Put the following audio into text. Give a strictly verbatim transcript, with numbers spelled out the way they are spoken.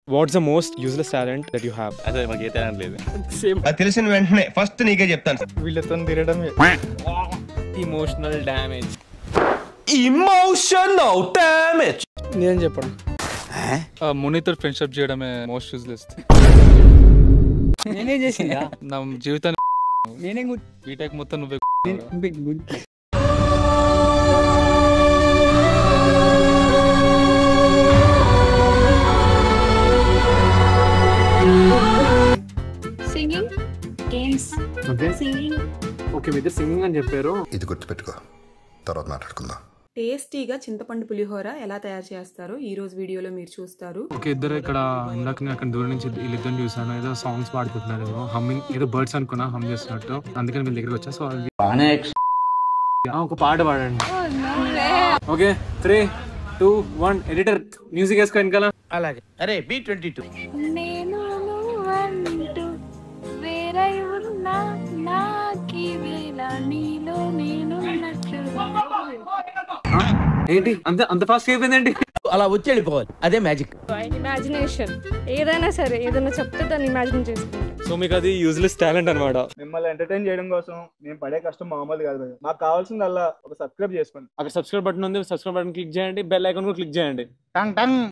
What's the most useless talent that you have? అసలు మాకు ఏ talent లేదు. Same. అది తెలిసిన వెంటనే ఫస్ట్ నీకే చెప్తాను. వీళ్ళతో తిరగడమే. Emotional damage. Emotional damage. నేను చెప్పడం. మునితో ఫ్రెండ్షిప్ చేయడమే మోస్ట్ యూజ్లెస్. నేనే చేసిందా? నా జీవితాన్ని నేనే బీటెక్ మొత్తం నువ్వే. సింగింగ్ గేమ్స్ సింగింగ్ ఓకే మీరు సింగింగ్ అని చెప్పారు. ఇది గుర్తుపెట్టుకో, తర్వాత మాట్లాడుకుందాం. టేస్టీగా చింతపండు పులిహోర ఎలా తయారు చేస్తారో ఈ రోజు వీడియోలో మీరు చూస్తారు. ఓకే ఇద్దరు ఇక్కడ ఇందాక నేను అక్కడ దూరం నుంచి వీళ్ళిద్దరిని చూసాను. ఏదో సాంగ్స్ పాడుకుంటున్నారు, ఏదో హమ్మింగ్, ఏదో బర్డ్స్ అనుకున్నా హమ్ చేస్తున్నట్టు. అందుకని వీళ్ళ దగ్గరికి వచ్చా. సో ఒక పాట పాడండి. Okay three two one editor music వేసుకో వెనకాల. అలాగే. అరే బి ట్వంటీ టూ. నేను నువ్వంటూ వేరై ఉన్నా నాకి వేళ నీలో నేను ఏంటి అంత అంత ఫాస్ట్ అయిపోయిందండి? అలా వచ్చి వెళ్ళిపోవాలి, అదే మ్యాజిక్. ఇమాజినేషన్ ఏదైనా సరే ఏదైనా చెప్తే దాన్ని ఇమాజిన్ చేసుకుంటాం. సో మీకు అది యూజ్లెస్ టాలెంట్ అనమాట. మిమ్మల్ని ఎంటర్టైన్ చేయడం కోసం మేము పడే కష్టం మామూలు కాదు. మాకు కావాల్సింది అలా ఒక సబ్స్క్రైబ్ చేసుకోండి. అక్కడ సబ్స్క్రైబ్ బటన్ ఉంది, సబ్స్క్రైబ్ బటన్ క్లిక్ చేయండి, బెల్ ఐకాన్ కూడా క్లిక్ చేయండి. టంగ్ టంగ్.